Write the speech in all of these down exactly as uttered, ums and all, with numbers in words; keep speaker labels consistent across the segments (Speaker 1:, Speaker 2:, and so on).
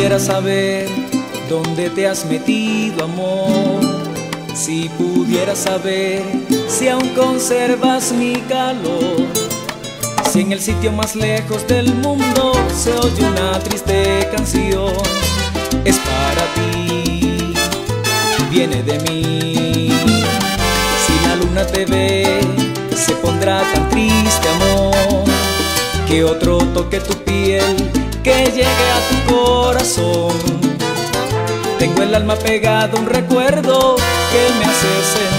Speaker 1: pudiera saber dónde te has metido, amor, si pudiera saber si aún conservas mi calor, si en el sitio más lejos del mundo se oye una triste canción, es para ti, viene de mí. Si la luna te ve, se pondrá tan triste, amor, que otro toque tu piel, que llegue a tu corazón. Tengo el alma pegado a un recuerdo que me hace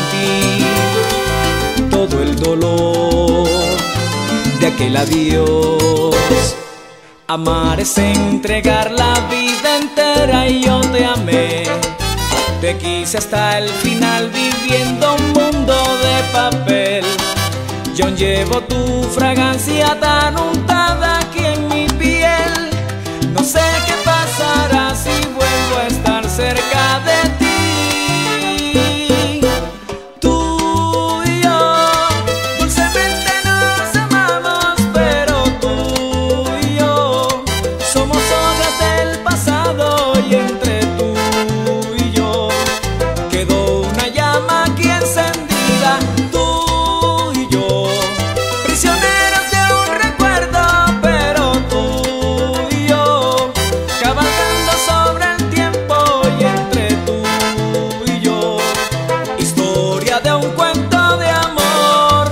Speaker 1: sentir todo el dolor de aquel adiós. Amar es entregar la vida entera y yo te amé. Te quise hasta el final viviendo un mundo de papel. Yo llevo tu fragancia tan untada aquí en mi piel. No sé qué pasará si vuelvo a estar cerca de ti. Tú y yo dulcemente nos amamos, pero tú y yo somos hojas del pasado, y entre tú y yo quedó una llama aquí encendida. Tú y yo prisioneros de un recuerdo, pero tú y yo cabalgando sobre el tiempo, y entre tú y yo historia de un cuento de amor.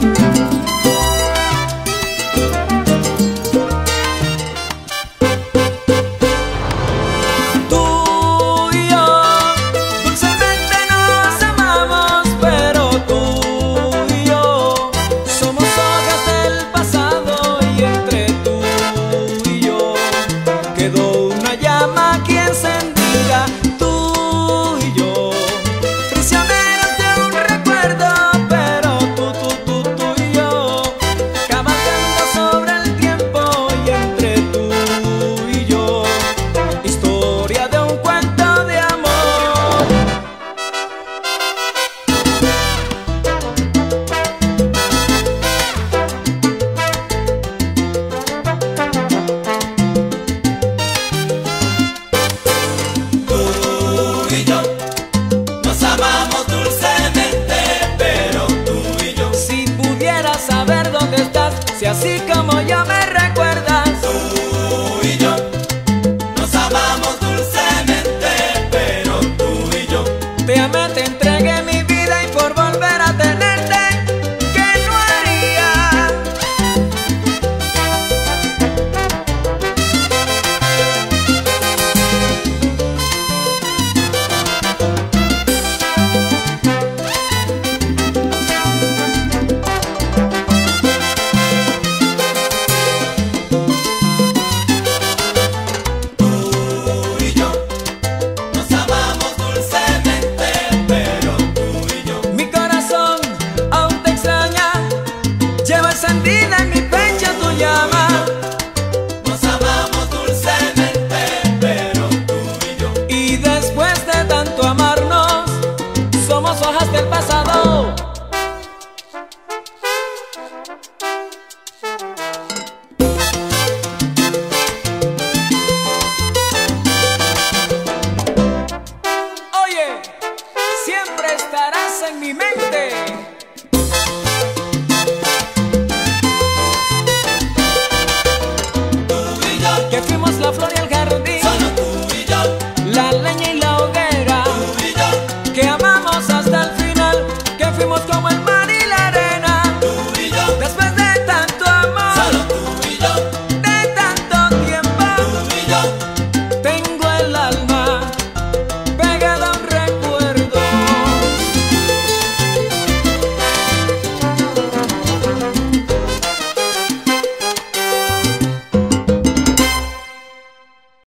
Speaker 1: Tú y yo dulcemente nos amamos, pero tú y yo somos hojas del pasado, y entre tú y yo quedó una llama aquí encendida. Tú y yo prisioneros de un recuerdo, pero tú, tú, tú, tú y yo cabalgando sobre el tiempo, y entre tú y yo historia de un cuento de amor.
Speaker 2: Tú y yo nos amamos dulcemente, pero tú y yo
Speaker 1: Si pudiera saber dónde estás, si así como